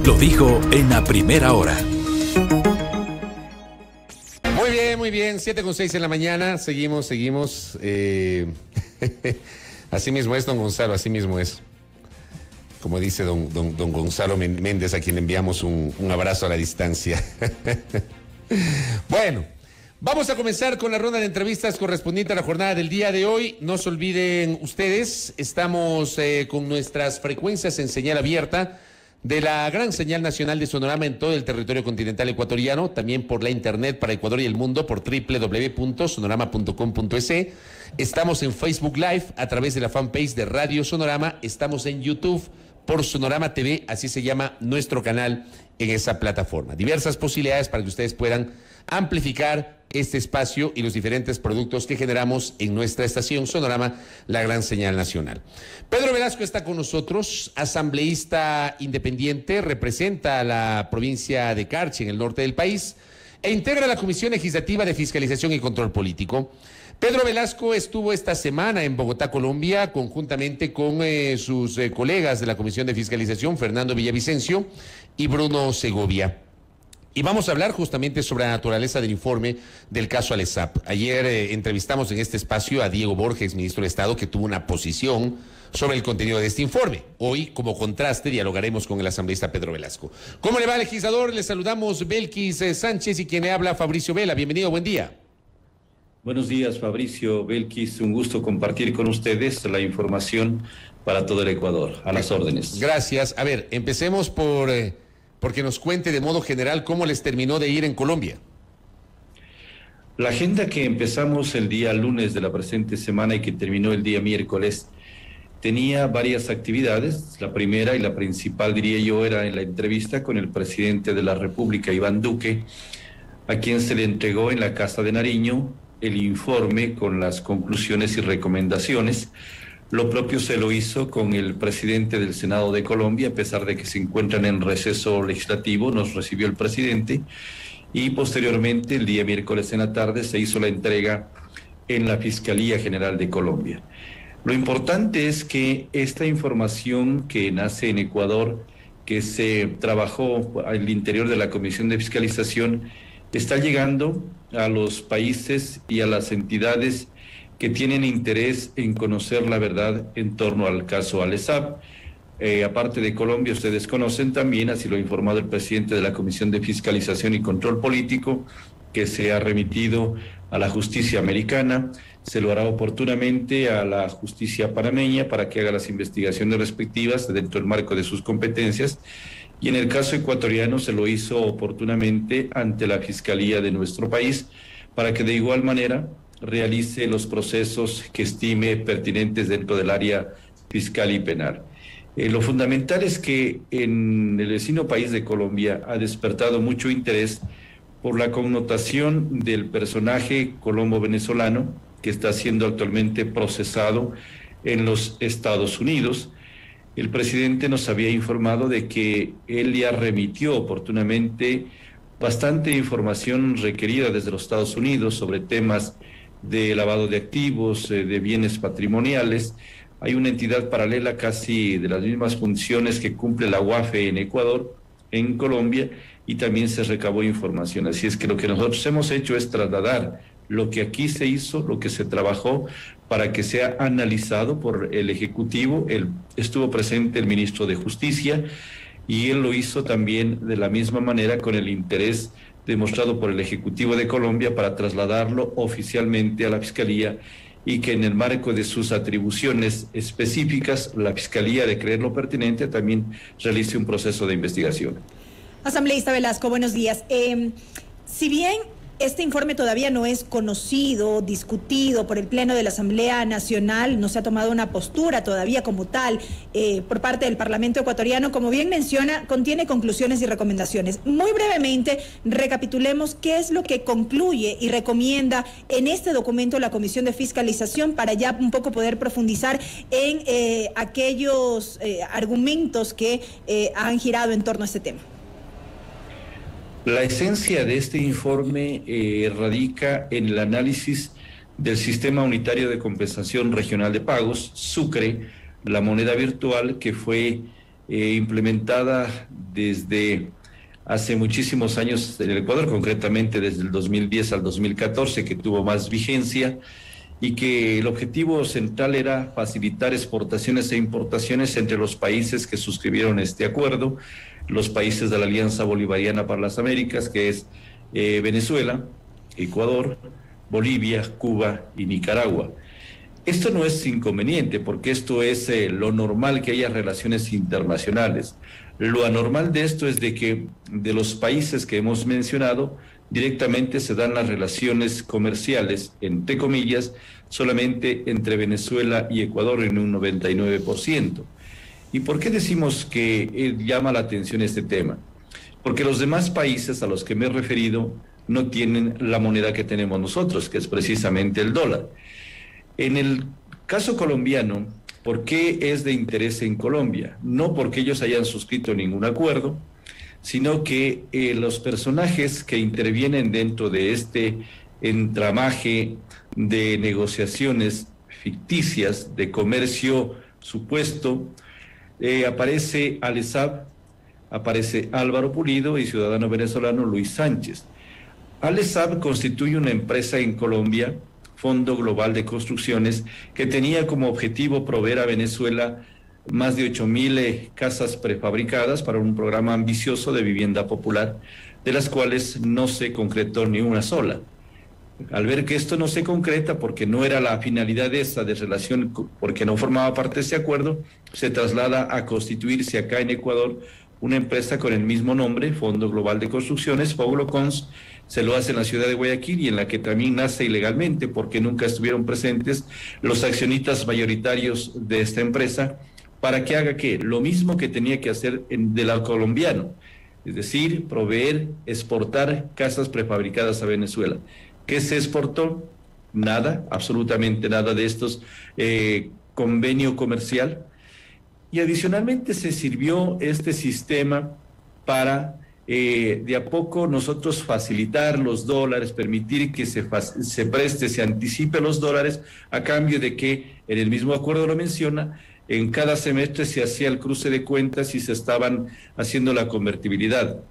lo dijo en la primera hora. Muy bien, 7:06 en la mañana, seguimos. Así mismo es, don Gonzalo, así mismo es. Como dice don Gonzalo Méndez, a quien enviamos un abrazo a la distancia. Bueno, vamos a comenzar con la ronda de entrevistas correspondiente a la jornada del día de hoy. No se olviden ustedes, estamos con nuestras frecuencias en señal abierta de la gran señal nacional de Sonorama en todo el territorio continental ecuatoriano, también por la internet para Ecuador y el mundo por www.sonorama.com.es. Estamos en Facebook Live a través de la fanpage de Radio Sonorama, estamos en YouTube por Sonorama TV, así se llama nuestro canal en esa plataforma. Diversas posibilidades para que ustedes puedan amplificar este espacio y los diferentes productos que generamos en nuestra estación Sonorama, la gran señal nacional. Pedro Velasco está con nosotros, asambleísta independiente, representa a la provincia de Carchi en el norte del país e integra la Comisión Legislativa de Fiscalización y Control Político. Pedro Velasco estuvo esta semana en Bogotá, Colombia, conjuntamente con sus colegas de la Comisión de Fiscalización, Fernando Villavicencio y Bruno Segovia. Y vamos a hablar justamente sobre la naturaleza del informe del caso Alesap. Ayer entrevistamos en este espacio a Diego Borges, ministro de Estado, que tuvo una posición sobre el contenido de este informe. Hoy, como contraste, dialogaremos con el asambleísta Pedro Velasco. ¿Cómo le va, legislador? Le saludamos Belkis Sánchez y quien le habla, Fabricio Vela. Bienvenido, buen día. Buenos días, Fabricio, Belkis. Un gusto compartir con ustedes la información para todo el Ecuador. A las órdenes. Gracias. A ver, empecemos porque nos cuente de modo general cómo les terminó de ir en Colombia. La agenda que empezamos el día lunes de la presente semana y que terminó el día miércoles tenía varias actividades. La primera y la principal, diría yo, era en la entrevista con el presidente de la República, Iván Duque, a quien se le entregó en la Casa de Nariño el informe con las conclusiones y recomendaciones. Lo propio se lo hizo con el presidente del Senado de Colombia, a pesar de que se encuentran en receso legislativo, nos recibió el presidente, y posteriormente, el día miércoles en la tarde, se hizo la entrega en la Fiscalía General de Colombia. Lo importante es que esta información que nace en Ecuador, que se trabajó al interior de la Comisión de Fiscalización, está llegando a los países y a las entidades que tienen interés en conocer la verdad en torno al caso Alesap. Aparte de Colombia, ustedes conocen también, así lo ha informado el presidente de la Comisión de Fiscalización y Control Político, que se ha remitido a la justicia americana, se lo hará oportunamente a la justicia panameña para que haga las investigaciones respectivas dentro del marco de sus competencias, y en el caso ecuatoriano se lo hizo oportunamente ante la Fiscalía de nuestro país, para que de igual manera realice los procesos que estime pertinentes dentro del área fiscal y penal. Lo fundamental es que en el vecino país de Colombia ha despertado mucho interés por la connotación del personaje colombo-venezolano que está siendo actualmente procesado en los Estados Unidos. El presidente nos había informado de que él ya remitió oportunamente bastante información requerida desde los Estados Unidos sobre temas de lavado de activos, de bienes patrimoniales. Hay una entidad paralela casi de las mismas funciones que cumple la UAFE en Ecuador, en Colombia, y también se recabó información. Así es que lo que nosotros hemos hecho es trasladar lo que aquí se hizo, lo que se trabajó, para que sea analizado por el Ejecutivo. Estuvo presente el ministro de Justicia y él lo hizo también de la misma manera con el interés demostrado por el Ejecutivo de Colombia para trasladarlo oficialmente a la Fiscalía, y que en el marco de sus atribuciones específicas, la Fiscalía, de creerlo pertinente, también realice un proceso de investigación. Asambleísta Velasco, buenos días. Si bien este informe todavía no es conocido, discutido por el Pleno de la Asamblea Nacional, no se ha tomado una postura todavía como tal por parte del Parlamento ecuatoriano, como bien menciona, contiene conclusiones y recomendaciones. Muy brevemente, recapitulemos qué es lo que concluye y recomienda en este documento la Comisión de Fiscalización, para ya un poco poder profundizar en aquellos argumentos que han girado en torno a este tema. La esencia de este informe radica en el análisis del Sistema Unitario de Compensación Regional de Pagos, SUCRE, la moneda virtual que fue implementada desde hace muchísimos años en el Ecuador, concretamente desde el 2010 al 2014, que tuvo más vigencia, y que el objetivo central era facilitar exportaciones e importaciones entre los países que suscribieron este acuerdo, los países de la Alianza Bolivariana para las Américas, que es Venezuela, Ecuador, Bolivia, Cuba y Nicaragua. Esto no es inconveniente, porque esto es lo normal, que haya relaciones internacionales. Lo anormal de esto es de que de los países que hemos mencionado, directamente se dan las relaciones comerciales, entre comillas, solamente entre Venezuela y Ecuador en un 99%. ¿Y por qué decimos que llama la atención este tema? Porque los demás países a los que me he referido no tienen la moneda que tenemos nosotros, que es precisamente el dólar. En el caso colombiano, ¿por qué es de interés en Colombia? No porque ellos hayan suscrito ningún acuerdo, sino que los personajes que intervienen dentro de este entramaje de negociaciones ficticias, de comercio supuesto, aparece Alesab, aparece Álvaro Pulido y ciudadano venezolano Luis Sánchez. Alesab constituye una empresa en Colombia, Fondo Global de Construcciones, que tenía como objetivo proveer a Venezuela más de 8.000 casas prefabricadas para un programa ambicioso de vivienda popular, de las cuales no se concretó ni una sola. Al ver que esto no se concreta, porque no era la finalidad esa de relación, porque no formaba parte de ese acuerdo, se traslada a constituirse acá en Ecuador una empresa con el mismo nombre, Fondo Global de Construcciones, Foglocons. Se lo hace en la ciudad de Guayaquil, y en la que también nace ilegalmente, porque nunca estuvieron presentes los accionistas mayoritarios de esta empresa, para que haga ¿qué? Lo mismo que tenía que hacer del colombiano, es decir, proveer, exportar casas prefabricadas a Venezuela. ¿Qué se exportó? Nada, absolutamente nada de estos convenio comercial. Y adicionalmente se sirvió este sistema para de a poco nosotros facilitar los dólares, permitir que se preste, se anticipe los dólares, a cambio de que, en el mismo acuerdo lo menciona, en cada semestre se hacía el cruce de cuentas y se estaban haciendo la convertibilidad.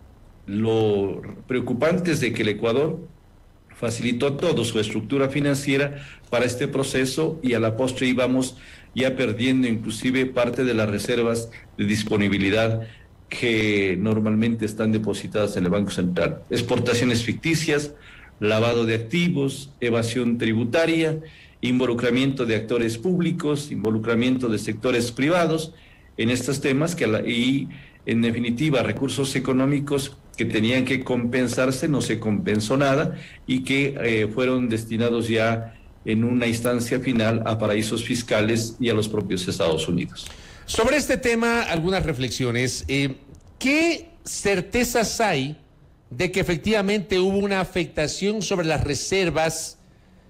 Lo preocupante es de que el Ecuador facilitó todo su estructura financiera para este proceso, y a la postre íbamos ya perdiendo inclusive parte de las reservas de disponibilidad que normalmente están depositadas en el Banco Central. Exportaciones ficticias, lavado de activos, evasión tributaria, involucramiento de actores públicos, involucramiento de sectores privados en estos temas, y en definitiva recursos económicos que tenían que compensarse, no se compensó nada, y que fueron destinados ya en una instancia final a paraísos fiscales y a los propios Estados Unidos. Sobre este tema, algunas reflexiones. ¿Qué certezas hay de que efectivamente hubo una afectación sobre las reservas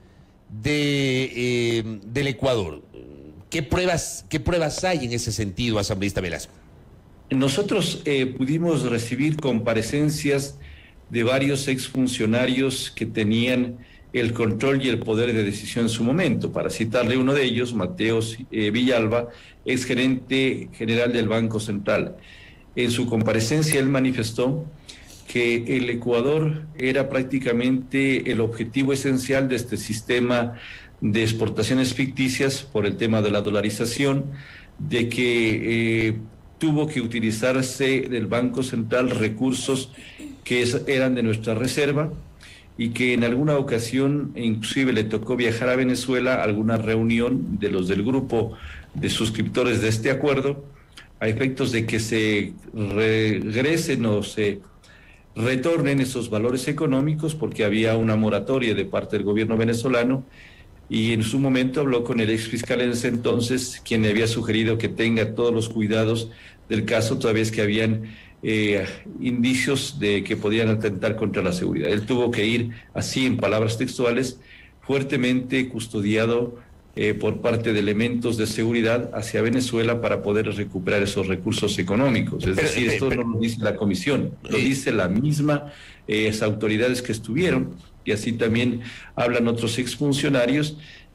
del Ecuador? ¿Qué pruebas hay en ese sentido, asambleísta Velasco? Nosotros pudimos recibir comparecencias de varios exfuncionarios que tenían el control y el poder de decisión en su momento. Para citarle uno de ellos, Mateos Villalba, exgerente general del Banco Central. En su comparecencia él manifestó que el Ecuador era prácticamente el objetivo esencial de este sistema de exportaciones ficticias por el tema de la dolarización, de que tuvo que utilizarse del Banco Central recursos que eran de nuestra reserva, y que en alguna ocasión inclusive le tocó viajar a Venezuela a alguna reunión de los del grupo de suscriptores de este acuerdo, a efectos de que se regresen o se retornen esos valores económicos, porque había una moratoria de parte del gobierno venezolano, y en su momento habló con el ex fiscal en ese entonces, quien le había sugerido que tenga todos los cuidados del caso, toda vez que habían indicios de que podían atentar contra la seguridad. Él tuvo que ir, así en palabras textuales, fuertemente custodiado por parte de elementos de seguridad hacia Venezuela para poder recuperar esos recursos económicos. Es decir, esto no lo dice la comisión, lo dice la misma autoridades que estuvieron, y así también hablan otros exfuncionarios,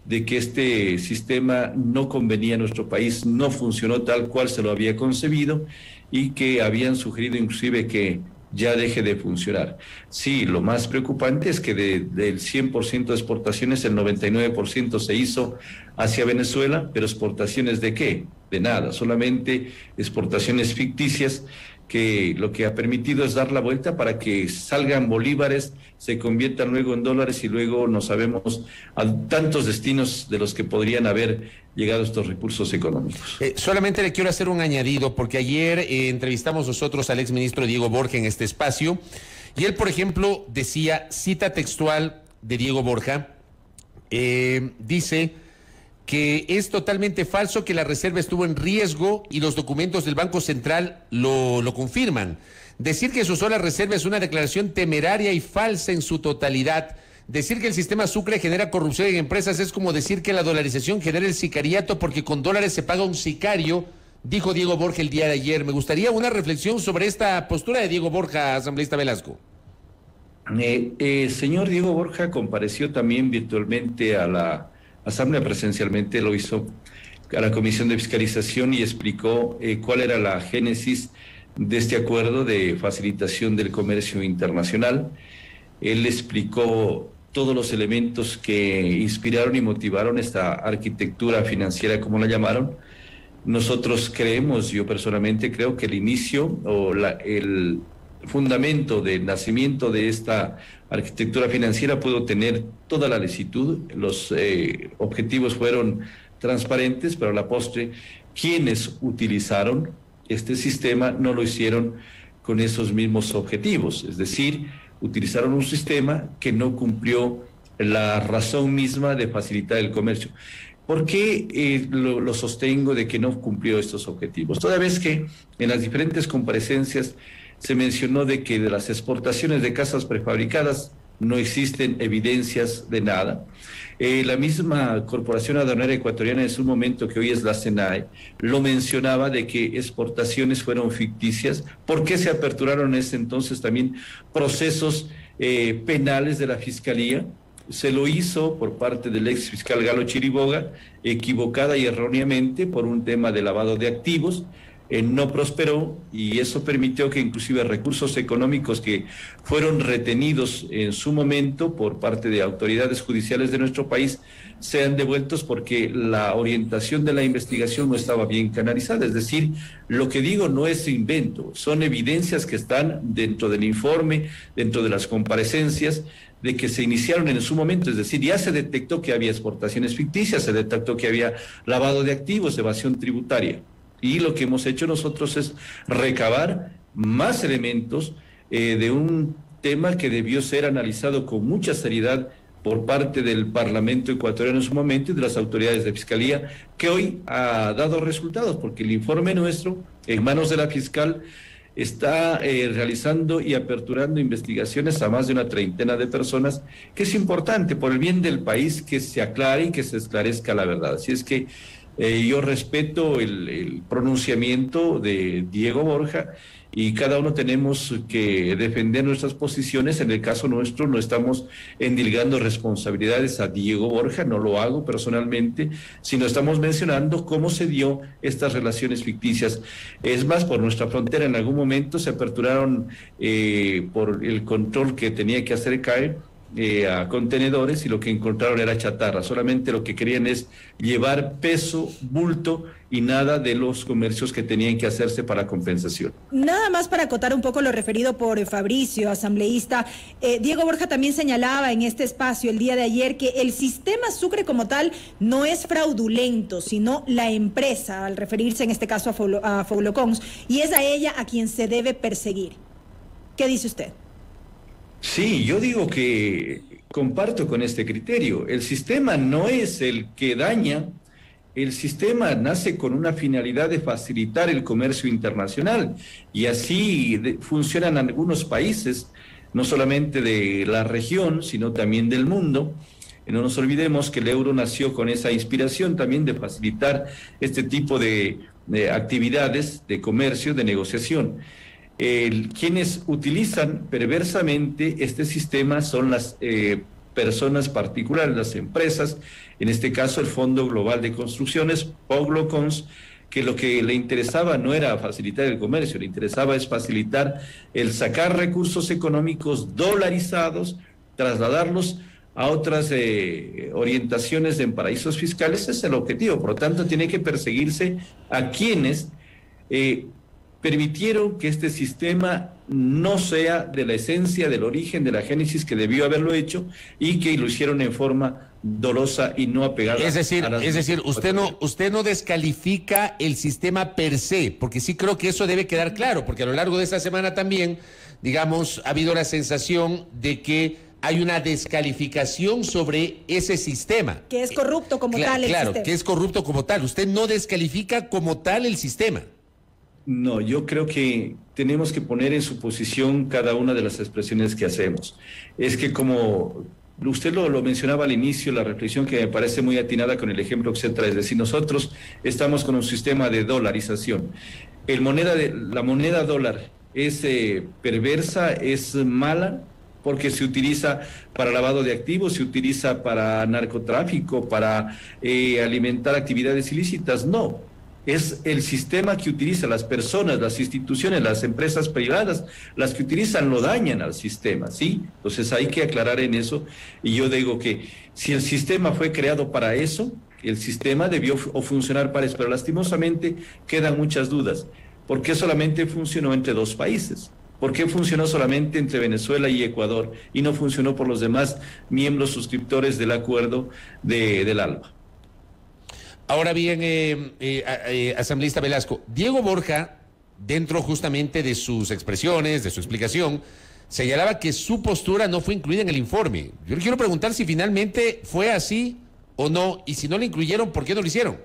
de que este sistema no convenía a nuestro país, no funcionó tal cual se lo había concebido y que habían sugerido inclusive que ya deje de funcionar. Sí, lo más preocupante es que del 100% de exportaciones, el 99% se hizo hacia Venezuela, pero ¿exportaciones de qué? De nada, solamente exportaciones ficticias, que lo que ha permitido es dar la vuelta para que salgan bolívares, se conviertan luego en dólares y luego no sabemos a tantos destinos de los que podrían haber llegado estos recursos económicos. Solamente le quiero hacer un añadido, porque ayer entrevistamos nosotros al exministro Diego Borja en este espacio, y él, por ejemplo, decía, cita textual de Diego Borja, dice que es totalmente falso, que la reserva estuvo en riesgo y los documentos del Banco Central lo confirman. Decir que se usó la reserva es una declaración temeraria y falsa en su totalidad. Decir que el sistema Sucre genera corrupción en empresas es como decir que la dolarización genera el sicariato porque con dólares se paga un sicario, dijo Diego Borja el día de ayer. Me gustaría una reflexión sobre esta postura de Diego Borja, asambleísta Velasco. Señor Diego Borja compareció también virtualmente a la Asamblea, presencialmente lo hizo a la Comisión de Fiscalización y explicó cuál era la génesis de este acuerdo de facilitación del comercio internacional. Él explicó todos los elementos que inspiraron y motivaron esta arquitectura financiera, como la llamaron. Nosotros creemos, yo personalmente creo que el inicio o el fundamento del nacimiento de esta arquitectura financiera pudo tener toda la licitud, los objetivos fueron transparentes, pero a la postre quienes utilizaron este sistema no lo hicieron con esos mismos objetivos, es decir, utilizaron un sistema que no cumplió la razón misma de facilitar el comercio. ¿Por qué lo sostengo de que no cumplió estos objetivos? Toda vez que en las diferentes comparecencias se mencionó de que de las exportaciones de casas prefabricadas no existen evidencias de nada. La misma Corporación Aduanera Ecuatoriana en su momento, que hoy es la SENAE, lo mencionaba de que exportaciones fueron ficticias. ¿Por qué se aperturaron en ese entonces también procesos penales de la Fiscalía? Se lo hizo por parte del ex fiscal Galo Chiriboga, equivocada y erróneamente por un tema de lavado de activos. No prosperó y eso permitió que inclusive recursos económicos que fueron retenidos en su momento por parte de autoridades judiciales de nuestro país sean devueltos porque la orientación de la investigación no estaba bien canalizada. Es decir, lo que digo no es invento, son evidencias que están dentro del informe, dentro de las comparecencias, de que se iniciaron en su momento, es decir, ya se detectó que había exportaciones ficticias, se detectó que había lavado de activos, evasión tributaria. Y lo que hemos hecho nosotros es recabar más elementos de un tema que debió ser analizado con mucha seriedad por parte del Parlamento ecuatoriano en su momento y de las autoridades de Fiscalía, que hoy ha dado resultados, porque el informe nuestro, en manos de la fiscal, está realizando y aperturando investigaciones a más de una treintena de personas, que es importante por el bien del país que se aclare y que se esclarezca la verdad. Así es que yo respeto el pronunciamiento de Diego Borja y cada uno tenemos que defender nuestras posiciones. En el caso nuestro no estamos endilgando responsabilidades a Diego Borja, no lo hago personalmente, sino estamos mencionando cómo se dio estas relaciones ficticias. Es más, por nuestra frontera en algún momento se aperturaron por el control que tenía que hacer CAE a contenedores y lo que encontraron era chatarra. Solamente lo que querían es llevar peso, bulto y nada de los comercios que tenían que hacerse para compensación. Nada más para acotar un poco lo referido por Fabricio, asambleísta. Diego Borja también señalaba en este espacio el día de ayer que el sistema Sucre como tal no es fraudulento, sino la empresa, al referirse en este caso a Foglocons, y es a ella a quien se debe perseguir. ¿Qué dice usted? Sí, yo digo que comparto con este criterio. El sistema no es el que daña, el sistema nace con una finalidad de facilitar el comercio internacional y así funcionan algunos países, no solamente de la región, sino también del mundo. No nos olvidemos que el euro nació con esa inspiración también de facilitar este tipo de actividades de comercio, de negociación. Quienes utilizan perversamente este sistema son las personas particulares, las empresas, en este caso el Fondo Global de Construcciones, POGLOCONS, que lo que le interesaba no era facilitar el comercio, le interesaba es facilitar el sacar recursos económicos dolarizados, trasladarlos a otras orientaciones en paraísos fiscales. Ese es el objetivo. Por lo tanto, tiene que perseguirse a quienes permitieron que este sistema no sea de la esencia, del origen, de la génesis que debió haberlo hecho, y que lo hicieron en forma dolosa y no apegada. Es decir, usted no descalifica el sistema per se, porque sí creo que eso debe quedar claro, porque a lo largo de esta semana también, digamos, ha habido la sensación de que hay una descalificación sobre ese sistema. Que es corrupto como tal el sistema. Claro, que es corrupto como tal. Usted no descalifica como tal el sistema. No, yo creo que tenemos que poner en su posición cada una de las expresiones que hacemos. Es que como usted lo mencionaba al inicio, la reflexión que me parece muy atinada con el ejemplo que se trae, es decir, nosotros estamos con un sistema de dolarización. La moneda dólar es perversa, es mala, porque se utiliza para lavado de activos, se utiliza para narcotráfico, para alimentar actividades ilícitas. No, es el sistema que utiliza las personas, las instituciones, las empresas privadas, las que utilizan lo dañan al sistema, ¿sí? Entonces hay que aclarar en eso, y yo digo que si el sistema fue creado para eso, el sistema debió funcionar para eso, pero lastimosamente quedan muchas dudas. ¿Por qué solamente funcionó entre dos países? ¿Por qué funcionó solamente entre Venezuela y Ecuador y no funcionó por los demás miembros suscriptores del acuerdo del ALBA? Ahora bien, asambleísta Velasco, Diego Borja, dentro justamente de sus expresiones, de su explicación, señalaba que su postura no fue incluida en el informe. Yo le quiero preguntar si finalmente fue así o no, y si no lo incluyeron, ¿por qué no lo hicieron?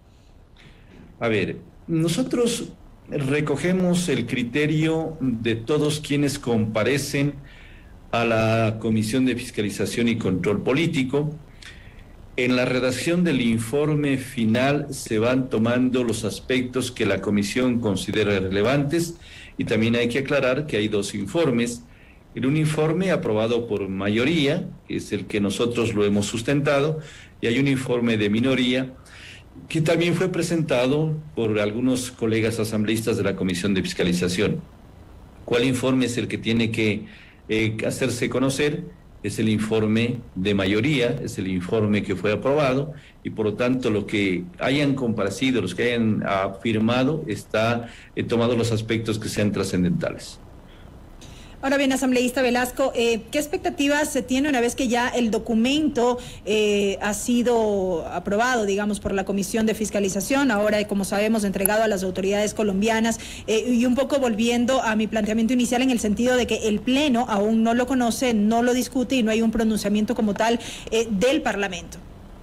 A ver, nosotros recogemos el criterio de todos quienes comparecen a la Comisión de Fiscalización y Control Político. En la redacción del informe final se van tomando los aspectos que la comisión considera relevantes, y también hay que aclarar que hay dos informes. Un informe aprobado por mayoría, que es el que nosotros lo hemos sustentado, y hay un informe de minoría que también fue presentado por algunos colegas asambleístas de la Comisión de Fiscalización. ¿Cuál informe es el que tiene que hacerse conocer? Es el informe de mayoría, es el informe que fue aprobado, y por lo tanto lo que hayan comparecido, los que hayan afirmado, está tomado los aspectos que sean trascendentales. Ahora bien, asambleísta Velasco, ¿qué expectativas se tiene una vez que ya el documento ha sido aprobado, digamos, por la Comisión de Fiscalización, ahora, como sabemos, entregado a las autoridades colombianas, y un poco volviendo a mi planteamiento inicial en el sentido de que el Pleno aún no lo conoce, no lo discute y no hay un pronunciamiento como tal del Parlamento?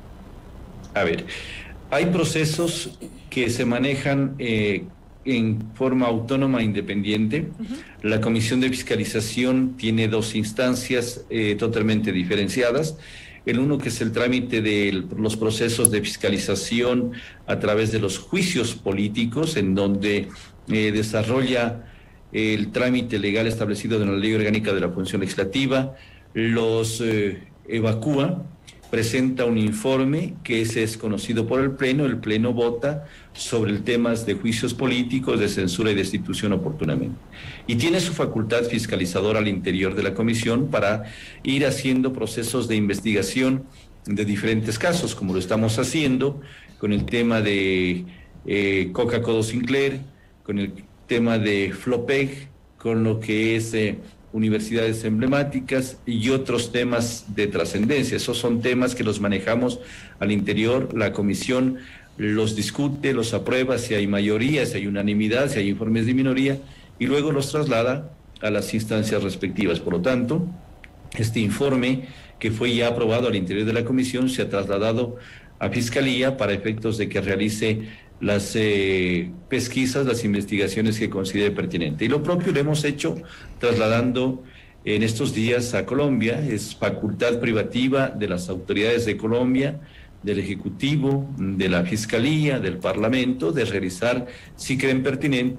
A ver, hay procesos que se manejan en forma autónoma e independiente. La Comisión de Fiscalización tiene dos instancias totalmente diferenciadas. El uno, que es el trámite de los procesos de fiscalización a través de los juicios políticos, en donde desarrolla el trámite legal establecido en la Ley Orgánica de la Función Legislativa, los evacúa, presenta un informe que es conocido por el Pleno vota sobre el tema de juicios políticos, de censura y destitución oportunamente. Y tiene su facultad fiscalizadora al interior de la comisión para ir haciendo procesos de investigación de diferentes casos, como lo estamos haciendo con el tema de Coca-Cola Sinclair, con el tema de Flopec, con lo que es universidades emblemáticas y otros temas de trascendencia. Esos son temas que los manejamos al interior. La comisión los discute, los aprueba, si hay mayoría, si hay unanimidad, si hay informes de minoría, y luego los traslada a las instancias respectivas. Por lo tanto, este informe, que fue ya aprobado al interior de la comisión, se ha trasladado a Fiscalía para efectos de que realice las pesquisas, las investigaciones que considere pertinente. Y lo propio lo hemos hecho trasladando en estos días a Colombia. Es facultad privativa de las autoridades de Colombia, del Ejecutivo, de la Fiscalía, del Parlamento, de realizar, si creen pertinente,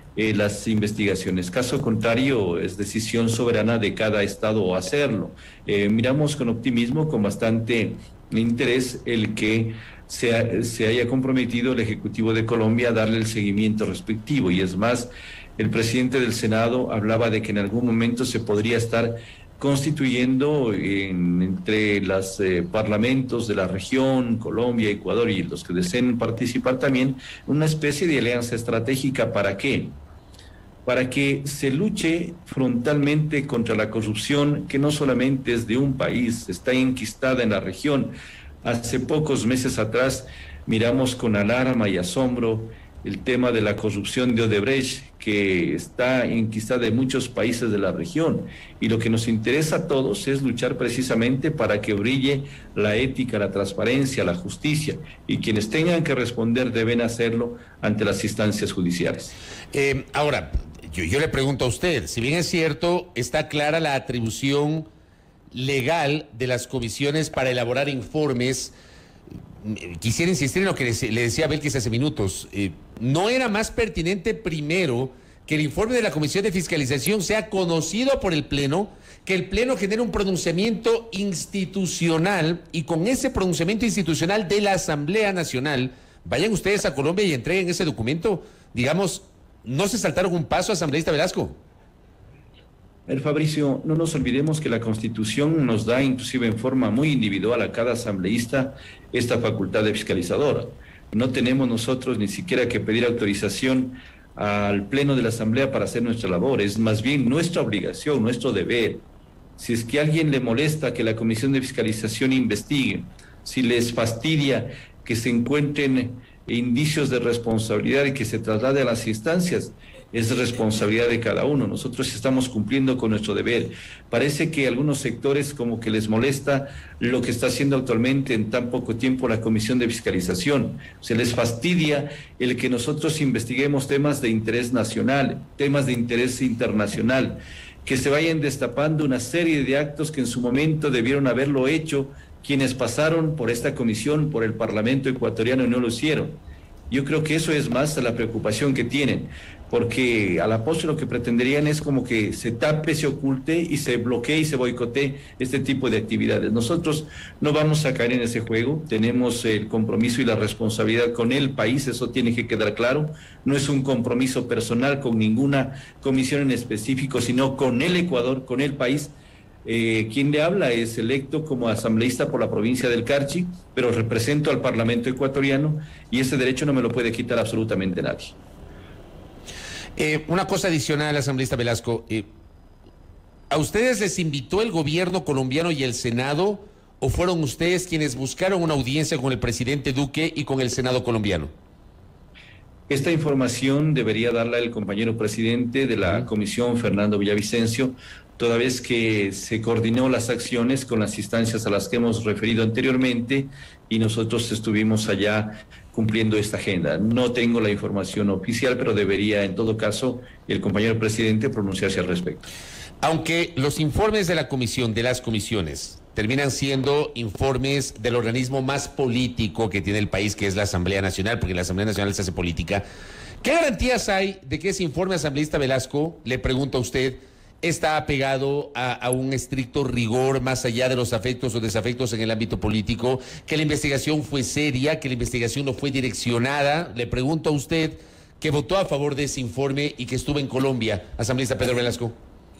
las investigaciones. Caso contrario, es decisión soberana de cada estado hacerlo. Miramos con optimismo, con bastante interés, el que se haya comprometido el Ejecutivo de Colombia a darle el seguimiento respectivo. Y es más, el presidente del Senado hablaba de que en algún momento se podría estar constituyendo entre los parlamentos de la región, Colombia, Ecuador y los que deseen participar también, una especie de alianza estratégica. ¿Para qué? Para que se luche frontalmente contra la corrupción, que no solamente es de un país, está enquistada en la región. Hace pocos meses atrás miramos con alarma y asombro el tema de la corrupción de Odebrecht, que está enquistada en muchos países de la región. Y lo que nos interesa a todos es luchar precisamente para que brille la ética, la transparencia, la justicia. Y quienes tengan que responder deben hacerlo ante las instancias judiciales. Ahora, yo le pregunto a usted, si bien es cierto, está clara la atribución legal de las comisiones para elaborar informes. Quisiera insistir en lo que le decía a Belkis hace minutos. ¿No era más pertinente primero que el informe de la Comisión de Fiscalización sea conocido por el Pleno, que el Pleno genere un pronunciamiento institucional y con ese pronunciamiento institucional de la Asamblea Nacional vayan ustedes a Colombia y entreguen ese documento? Digamos, ¿no se saltaron un paso, asambleísta Velasco? Fabricio, no nos olvidemos que la Constitución nos da, inclusive en forma muy individual, a cada asambleísta esta facultad de fiscalizadora. No tenemos nosotros ni siquiera que pedir autorización al Pleno de la Asamblea para hacer nuestra labor. Es más bien nuestra obligación, nuestro deber. Si es que a alguien le molesta que la Comisión de Fiscalización investigue, si les fastidia que se encuentren indicios de responsabilidad y que se traslade a las instancias, es responsabilidad de cada uno. Nosotros estamos cumpliendo con nuestro deber. Parece que a algunos sectores como que les molesta lo que está haciendo actualmente en tan poco tiempo la Comisión de Fiscalización. Se les fastidia el que nosotros investiguemos temas de interés nacional, temas de interés internacional, que se vayan destapando una serie de actos que en su momento debieron haberlo hecho quienes pasaron por esta comisión, por el Parlamento ecuatoriano, y no lo hicieron. Yo creo que eso es más la preocupación que tienen, porque a la postre lo que pretenderían es como que se tape, se oculte y se bloquee y se boicotee este tipo de actividades. Nosotros no vamos a caer en ese juego, tenemos el compromiso y la responsabilidad con el país, eso tiene que quedar claro. No es un compromiso personal con ninguna comisión en específico, sino con el Ecuador, con el país. Quien le habla es electo como asambleísta por la provincia del Carchi, pero represento al Parlamento ecuatoriano y ese derecho no me lo puede quitar absolutamente nadie. Una cosa adicional, asambleísta Velasco, ¿a ustedes les invitó el gobierno colombiano y el Senado o fueron ustedes quienes buscaron una audiencia con el presidente Duque y con el Senado colombiano? Esta información debería darla el compañero presidente de la comisión, Fernando Villavicencio, toda vez que se coordinó las acciones con las instancias a las que hemos referido anteriormente y nosotros estuvimos allá cumpliendo esta agenda. No tengo la información oficial, pero debería en todo caso el compañero presidente pronunciarse al respecto. Aunque los informes de la comisión, de las comisiones, terminan siendo informes del organismo más político que tiene el país, que es la Asamblea Nacional, porque la Asamblea Nacional se hace política, ¿qué garantías hay de que ese informe, asambleísta Velasco, le pregunto a usted, está apegado a un estricto rigor más allá de los afectos o desafectos en el ámbito político, que la investigación fue seria, que la investigación no fue direccionada? Le pregunto a usted, que votó a favor de ese informe y que estuvo en Colombia, asambleísta Pedro Velasco.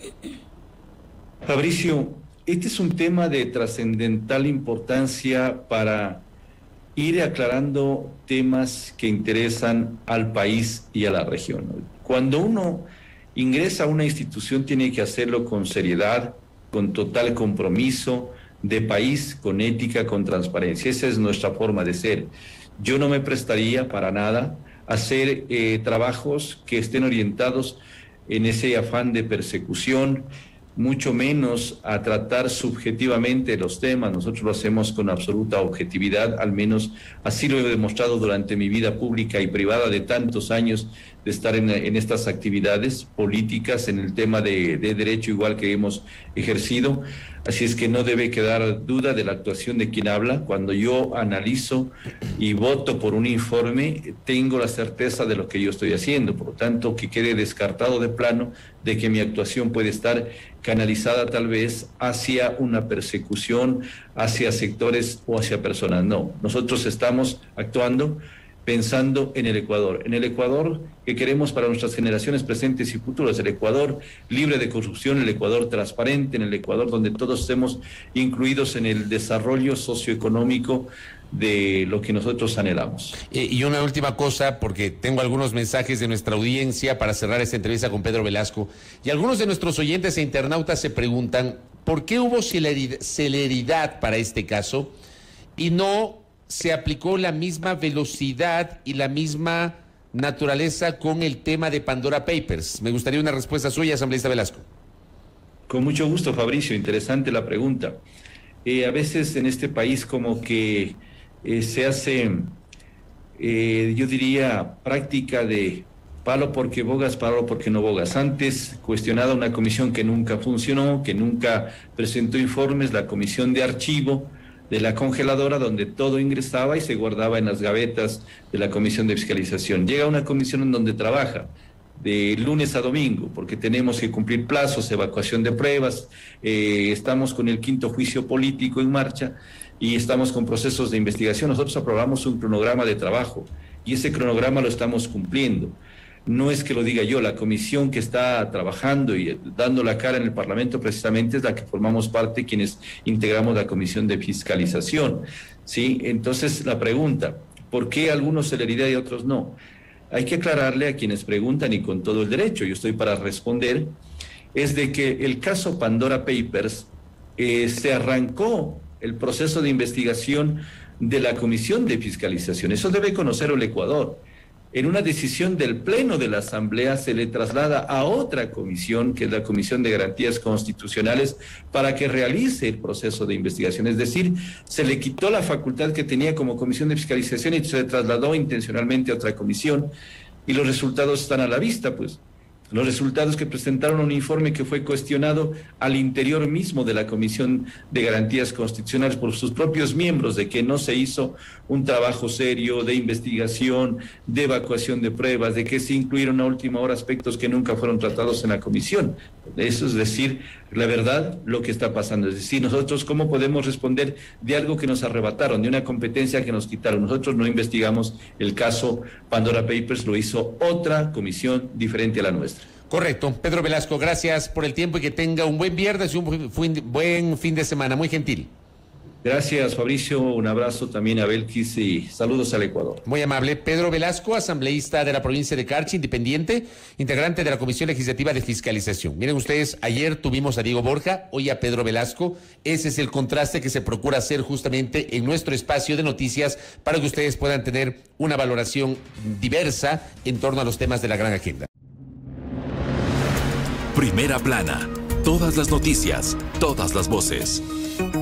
Fabricio, este es un tema de trascendental importancia para ir aclarando temas que interesan al país y a la región. Cuando uno ingresa a una institución tiene que hacerlo con seriedad, con total compromiso de país, con ética, con transparencia. Esa es nuestra forma de ser. Yo no me prestaría para nada a hacer trabajos que estén orientados en ese afán de persecución, mucho menos a tratar subjetivamente los temas. Nosotros lo hacemos con absoluta objetividad, al menos así lo he demostrado durante mi vida pública y privada de tantos años de estar en estas actividades políticas, en el tema de derecho igual que hemos ejercido. Así es que no debe quedar duda de la actuación de quien habla. Cuando yo analizo y voto por un informe, tengo la certeza de lo que yo estoy haciendo. Por lo tanto, que quede descartado de plano de que mi actuación puede estar canalizada tal vez hacia una persecución, hacia sectores o hacia personas. No, nosotros estamos actuando pensando en el Ecuador que queremos para nuestras generaciones presentes y futuras, el Ecuador libre de corrupción, el Ecuador transparente, en el Ecuador donde todos estemos incluidos en el desarrollo socioeconómico de lo que nosotros anhelamos. Y una última cosa, porque tengo algunos mensajes de nuestra audiencia para cerrar esta entrevista con Pedro Velasco, y algunos de nuestros oyentes e internautas se preguntan, ¿por qué hubo celeridad para este caso y no se aplicó la misma velocidad y la misma naturaleza con el tema de Pandora Papers? Me gustaría una respuesta suya, asambleísta Velasco. Con mucho gusto, Fabricio, interesante la pregunta. A veces en este país como que se hace, yo diría, práctica de palo porque bogas, palo porque no bogas. Antes cuestionada una comisión que nunca funcionó, que nunca presentó informes, la comisión de archivo de la congeladora, donde todo ingresaba y se guardaba en las gavetas de la comisión de fiscalización. Llega una comisión en donde trabaja de lunes a domingo, porque tenemos que cumplir plazos, evacuación de pruebas, estamos con el 5º juicio político en marcha y estamos con procesos de investigación. Nosotros aprobamos un cronograma de trabajo y ese cronograma lo estamos cumpliendo. No es que lo diga yo, la comisión que está trabajando y dando la cara en el Parlamento precisamente es la que formamos parte, quienes integramos la comisión de fiscalización, ¿sí? Entonces la pregunta, ¿por qué algunos celeridad y otros no? Hay que aclararle a quienes preguntan, y con todo el derecho, yo estoy para responder, es de que el caso Pandora Papers se arrancó el proceso de investigación de la comisión de fiscalización. Eso debe conocer el Ecuador. En una decisión del Pleno de la Asamblea se le traslada a otra comisión, que es la Comisión de Garantías Constitucionales, para que realice el proceso de investigación. Es decir, se le quitó la facultad que tenía como comisión de fiscalización y se le trasladó intencionalmente a otra comisión, y los resultados están a la vista, pues. Los resultados que presentaron un informe que fue cuestionado al interior mismo de la Comisión de Garantías Constitucionales por sus propios miembros, de que no se hizo un trabajo serio de investigación, de evacuación de pruebas, de que se incluyeron a última hora aspectos que nunca fueron tratados en la comisión. Eso es decir, la verdad, lo que está pasando. Es decir, nosotros cómo podemos responder de algo que nos arrebataron, de una competencia que nos quitaron. Nosotros no investigamos el caso Pandora Papers, lo hizo otra comisión diferente a la nuestra. Correcto. Pedro Velasco, gracias por el tiempo y que tenga un buen viernes y un buen fin de semana. Muy gentil. Gracias, Fabricio. Un abrazo también a Belkis y saludos al Ecuador. Muy amable. Pedro Velasco, asambleísta de la provincia de Carchi, independiente, integrante de la Comisión Legislativa de Fiscalización. Miren ustedes, ayer tuvimos a Diego Borja, hoy a Pedro Velasco. Ese es el contraste que se procura hacer justamente en nuestro espacio de noticias para que ustedes puedan tener una valoración diversa en torno a los temas de la gran agenda. Primera plana. Todas las noticias, todas las voces.